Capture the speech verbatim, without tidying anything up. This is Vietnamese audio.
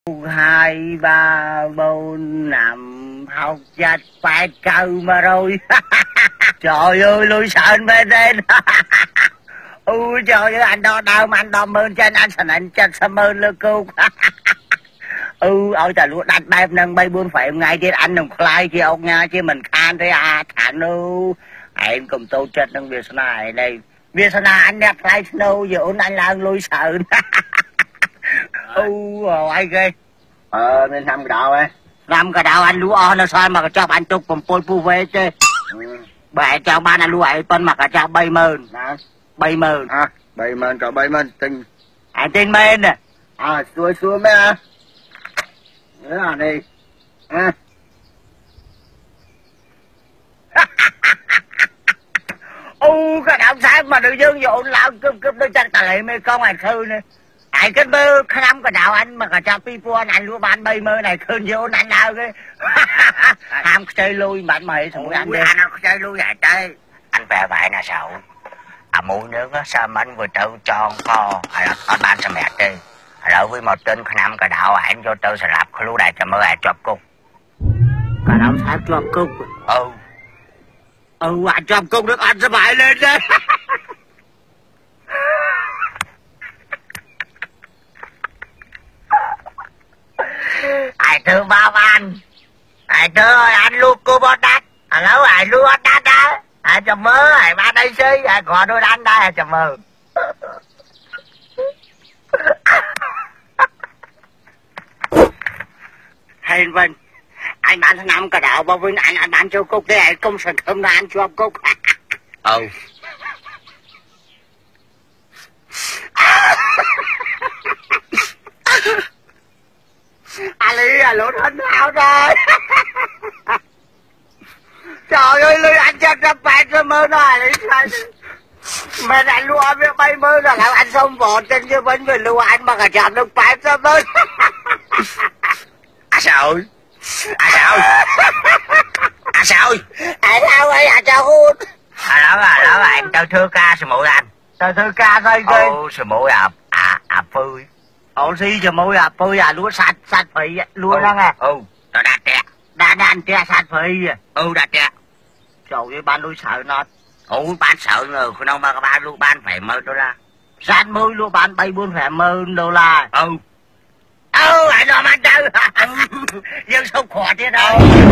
Hai ba bốn năm học chặt phải câu mà rồi. Trời ơi lui sợ bên đây. Ui trời ơi anh đo đau mà anh đo mơn trên anh sẵn anh chân sa mơn lơ cô. Ừ ôi trời luôn đặt bài nâng bay buôn phải ngay trên anh nồng khai kia ông nha chứ mình khan thế à thả nô em cùng tô chất nâng việc này đây việc này anh đẹp khai snow giờ ôn anh lang lui sợ. Ừ ai ghê ờ nên năm cái đạo ấy năm cái đạo anh lúa on nó sao mà cho anh tục cùng pol pu về chứ bè cho ban anh lúa ấy phân mà cả cho bay mơn bay mơn à bay mơn cho bay mơn tinh anh tên men nè à xuôi xuôi mấy à nữa là đi à. U cái đạo sáng mà tự dưng dụ lão cướp cướp đôi chân tà lệ mê con anh khư nè anh cái mơ năm cái đạo anh mà cả cho pipo anh anh lúa ban bay mơ này khơi vô anh nào cái ham chơi lui mà anh mày thằng anh đi anh chơi lui vậy chơi anh về vậy nè sao à mũi nước á sao mà anh vừa tự tròn co hay là con ban sao mẹ đi rồi với một tên năm cái đạo anh vô tự sẽ lập cái lúa đại cho mơ ai chọc cung cái đạo sáng chọc cung ừ ừ anh chọc cung được anh sẽ bại lên đấy. Ai thương bao anh ai thương ơi anh luôn cô bó đắt à lâu ai luôn đắt đó ai cho mơ ai ba đây xí ai còn đôi đánh đây ai cho mơ. Hên Vinh anh bán thằng năm cả đạo bao Vinh anh anh bán cho cúc cái này công sản không là anh cho cúc. Ừ à lý à lỗ thân áo rồi. Trời ơi Lý anh chắc ra bẹt ra mơ nó à Lý sao mẹ anh lúa biết bay mơ rồi là anh xong vỏ trên chứ vẫn về lúa anh mà cả chọn được bẹt ra mơ. À sao à sao à sao à sao ấy à sao hôn à đó à đó anh tao thưa ca sự mũi anh tao thưa ca thôi ghê ô sự mũi à à à phơi ồ xí cho mũi à phơi à lúa sạch sạch phì lúa đó nghe ừ nó đặt trẻ đã đàn trẻ sạch phì ừ đặt trẻ trời ơi ban lúa sợ nó ủa ban sợ rồi không mà ban lúa ban phải mơ đô la sạch mũi lúa ban bay buôn phải mơ đô la ừ ừ anh nói mà đâu dân sống khỏe thế đâu.